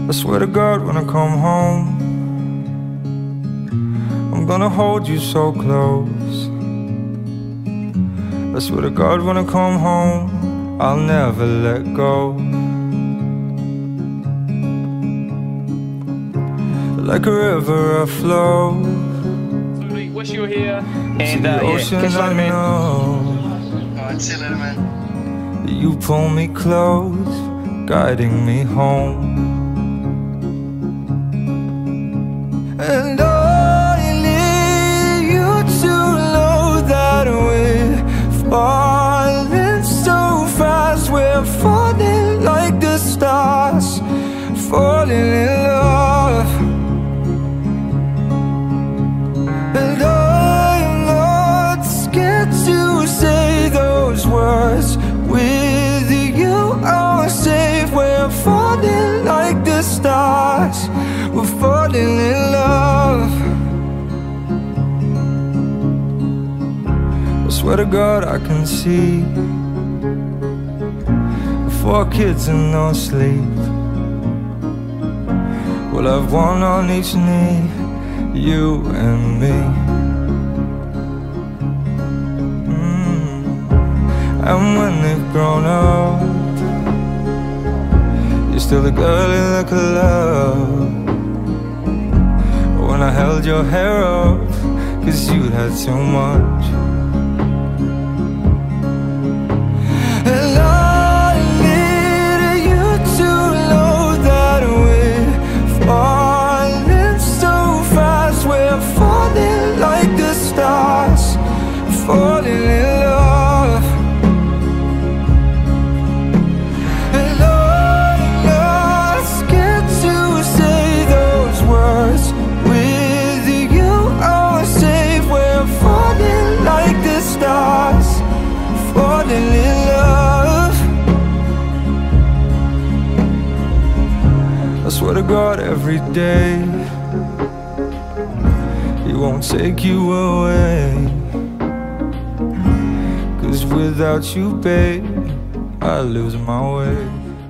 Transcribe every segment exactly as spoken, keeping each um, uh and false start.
I swear to God, when I come home, I'm gonna hold you so close. I swear to God, when I come home, I'll never let go. Like a river I flow. We wish you were here. And uh, yeah, catch you later, man. Alright, see you later, man. You pull me close, guiding me home. And I need you to know that we're falling so fast. We're falling like the stars, falling in love. And I'm not scared to say those words. With you I'm safe. We're falling like the stars, we're falling in love. I swear to God, I can see four kids and no sleep. We'll have one on each knee, you and me. mm. And when they've grown up, you're still the girl in the club. When I held your hair up, cause you had too much. And I need you to know that we're falling so fast. We're falling like the stars, falling in love. And I'm not scared to say those words. With you I'm safe. We're falling like the stars, falling in love. I swear to God, every day He won't take you away. Cause without you, babe, I lose my way.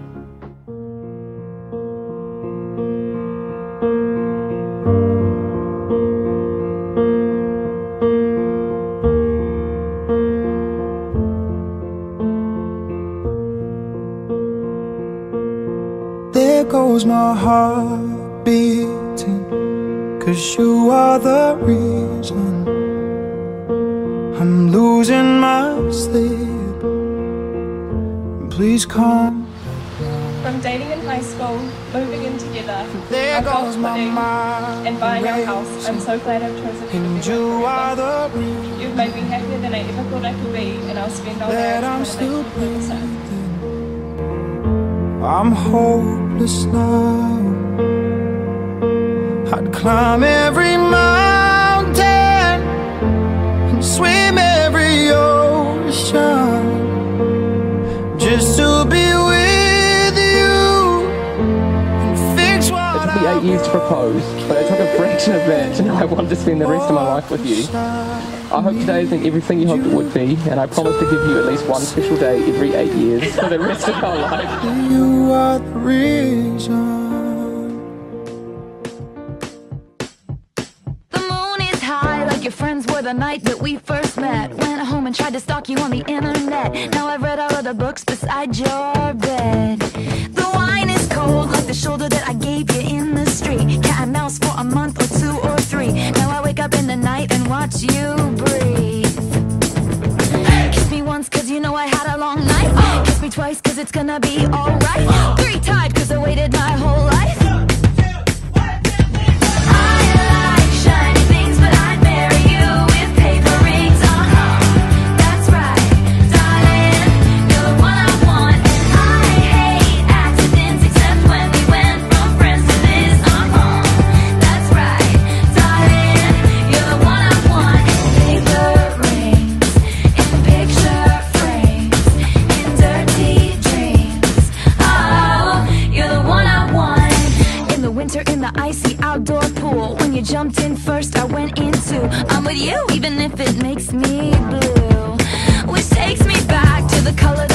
There goes my heart beating, cause you are the reason I'm losing my sleep. Please come. From dating in high school, moving in together, There our goes my wedding, mind and buying our house, I'm so glad I've chosen you to and be you with are forever. the reason You've made me happier than I ever thought I could be, and I'll spend all day that I'm trying to still make you feel the same. breathing. I'm hopeless now. I'd climb every mountain and swim every ocean just to be with you and fix what It took me eight years to propose, but I took a fraction of that to know I wanted to spend the rest of my life with you. I hope today has been everything you hoped it would be, and I promise to give you at least one special day every eight years for the rest of our life. You are the reason. The moon is high like your friends were the night that we first met. Went home and tried to stalk you on the internet. Now I've read all of the books beside your bed. The wine is cold like the shoulder that I gave you in the street. Cat and mouse for a month or two or three. Now I wake up in the night and watch you breathe. Kiss me once cause you know I had a long night. Kiss me twice cause it's gonna be alright. Three times cause I waited my whole life. I like shiny things but I'd marry you with paper rings on. That's right, darling, you're the one I want. I hate accidents except when we went from friends to this uh-huh. That's right, darling, you're the one I want. Paper rings in picture frames in dirty dreams. Oh, you're the one I want. In the winter in the icy outdoor pool, when you jumped in first I went in too. I'm with you even if it makes me blue, which takes me back to the color